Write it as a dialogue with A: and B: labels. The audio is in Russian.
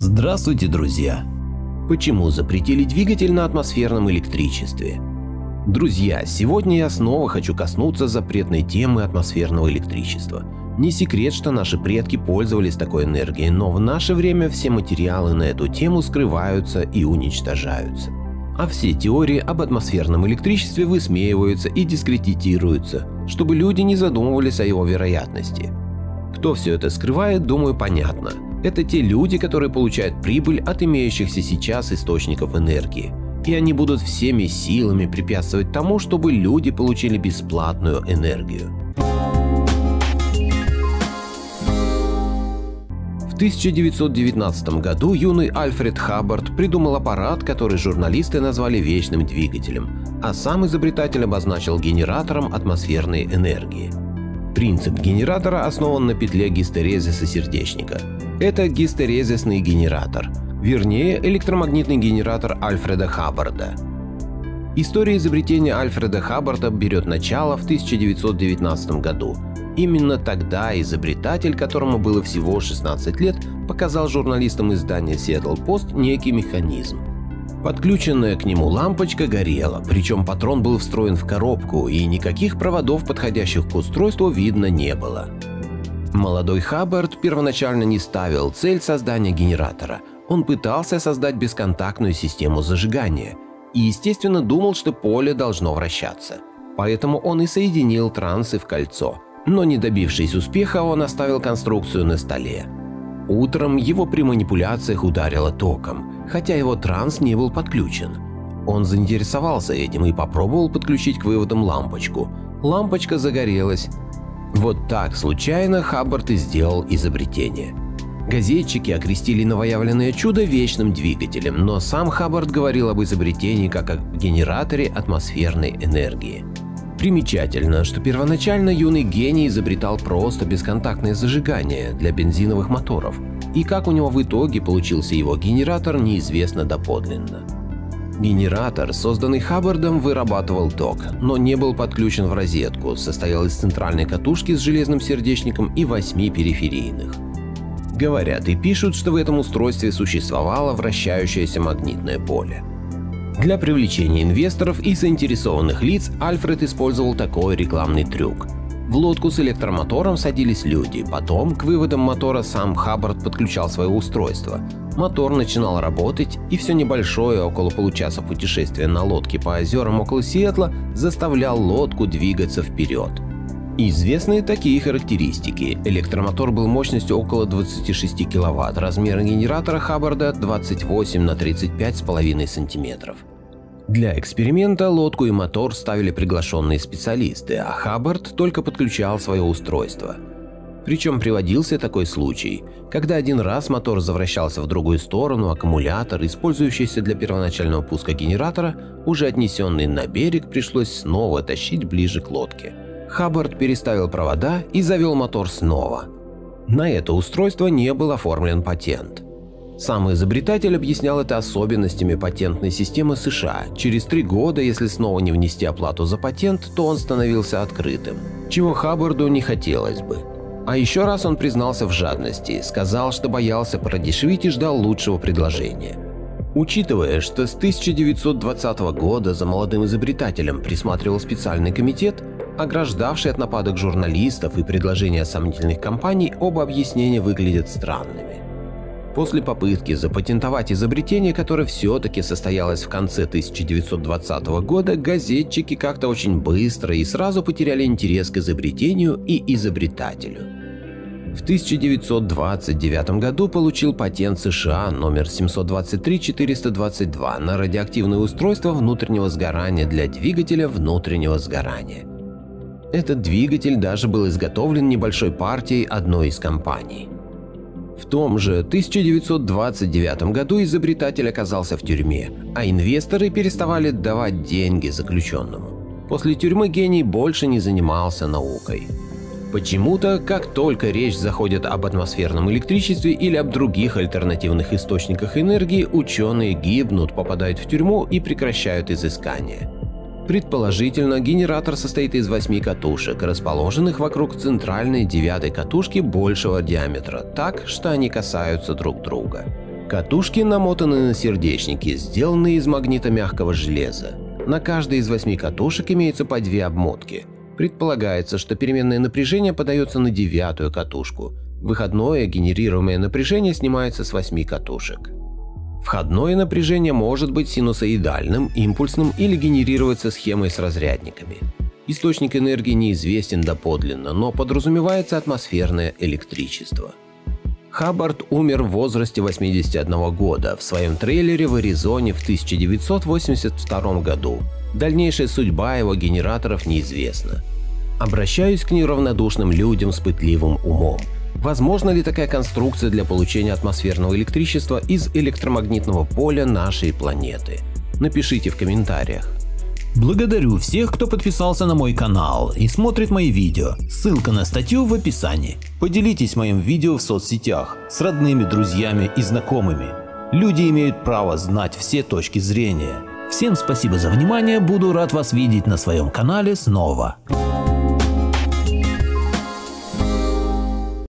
A: Здравствуйте, друзья! Почему запретили двигатель на атмосферном электричестве? Друзья, сегодня я снова хочу коснуться запретной темы атмосферного электричества. Не секрет, что наши предки пользовались такой энергией, но в наше время все материалы на эту тему скрываются и уничтожаются. А все теории об атмосферном электричестве высмеиваются и дискредитируются, чтобы люди не задумывались о его вероятности. Кто все это скрывает, думаю, понятно. Это те люди, которые получают прибыль от имеющихся сейчас источников энергии. И они будут всеми силами препятствовать тому, чтобы люди получили бесплатную энергию. В 1919 году юный Альфред Хаббард придумал аппарат, который журналисты назвали вечным двигателем, а сам изобретатель обозначил генератором атмосферной энергии. Принцип генератора основан на петле гистерезиса сердечника. Это гистерезисный генератор, вернее электромагнитный генератор Альфреда Хаббарда. История изобретения Альфреда Хаббарда берет начало в 1919 году. Именно тогда изобретатель, которому было всего 16 лет, показал журналистам издания Seattle Post некий механизм. Подключенная к нему лампочка горела, причем патрон был встроен в коробку, и никаких проводов, подходящих к устройству, видно не было. Молодой Хаббард первоначально не ставил цель создания генератора. Он пытался создать бесконтактную систему зажигания и, естественно, думал, что поле должно вращаться. Поэтому он и соединил трансы в кольцо. Но не добившись успеха, он оставил конструкцию на столе. Утром его при манипуляциях ударило током, хотя его транс не был подключен. Он заинтересовался этим и попробовал подключить к выводам лампочку. Лампочка загорелась. Вот так случайно Хаббард и сделал изобретение. Газетчики окрестили новоявленное чудо вечным двигателем, но сам Хаббард говорил об изобретении как о генераторе атмосферной энергии. Примечательно, что первоначально юный гений изобретал просто бесконтактное зажигание для бензиновых моторов, и как у него в итоге получился его генератор, неизвестно доподлинно. Генератор, созданный Хаббардом, вырабатывал ток, но не был подключен в розетку, состоял из центральной катушки с железным сердечником и 8 периферийных. Говорят и пишут, что в этом устройстве существовало вращающееся магнитное поле. Для привлечения инвесторов и заинтересованных лиц Альфред использовал такой рекламный трюк. В лодку с электромотором садились люди, потом к выводам мотора сам Хаббард подключал свое устройство. Мотор начинал работать, и все небольшое, около получаса путешествия на лодке по озерам около Сиэтла, заставлял лодку двигаться вперед. Известны такие характеристики. Электромотор был мощностью около 26 кВт, размер генератора Хаббарда 28 на 35,5 см. Для эксперимента лодку и мотор ставили приглашенные специалисты, а Хаббард только подключал свое устройство. Причем приводился такой случай, когда один раз мотор завращался в другую сторону, аккумулятор, использующийся для первоначального пуска генератора, уже отнесенный на берег, пришлось снова тащить ближе к лодке. Хаббард переставил провода и завел мотор снова. На это устройство не был оформлен патент. Сам изобретатель объяснял это особенностями патентной системы США. Через 3 года, если снова не внести оплату за патент, то он становился открытым, чего Хаббарду не хотелось бы. А еще раз он признался в жадности, сказал, что боялся продешевить и ждал лучшего предложения. Учитывая, что с 1920 года за молодым изобретателем присматривал специальный комитет, ограждавший от нападок журналистов и предложения сомнительных компаний, оба объяснения выглядят странными. После попытки запатентовать изобретение, которое все-таки состоялось в конце 1920 года, газетчики как-то очень быстро и сразу потеряли интерес к изобретению и изобретателю. В 1929 году получил патент США номер 723-422 на радиоактивное устройство внутреннего сгорания для двигателя внутреннего сгорания. Этот двигатель даже был изготовлен небольшой партией одной из компаний. В том же 1929 году изобретатель оказался в тюрьме, а инвесторы переставали давать деньги заключенному. После тюрьмы гений больше не занимался наукой. Почему-то, как только речь заходит об атмосферном электричестве или об других альтернативных источниках энергии, ученые гибнут, попадают в тюрьму и прекращают изыскания. Предположительно, генератор состоит из 8 катушек, расположенных вокруг центральной 9-й катушки большего диаметра, так, что они касаются друг друга. Катушки намотаны на сердечники, сделанные из магнитомягкого железа. На каждой из 8 катушек имеются по 2 обмотки. Предполагается, что переменное напряжение подается на 9-ю катушку. Выходное генерируемое напряжение снимается с 8 катушек. Входное напряжение может быть синусоидальным, импульсным или генерироваться схемой с разрядниками. Источник энергии неизвестен доподлинно, но подразумевается атмосферное электричество. Хаббард умер в возрасте 81 года в своем трейлере в Аризоне в 1982 году. Дальнейшая судьба его генераторов неизвестна. Обращаюсь к неравнодушным людям с пытливым умом. Возможна ли такая конструкция для получения атмосферного электричества из электромагнитного поля нашей планеты? Напишите в комментариях.
B: Благодарю всех, кто подписался на мой канал и смотрит мои видео. Ссылка на статью в описании. Поделитесь моим видео в соцсетях с родными, друзьями и знакомыми. Люди имеют право знать все точки зрения. Всем спасибо за внимание, буду рад вас видеть на своем канале снова.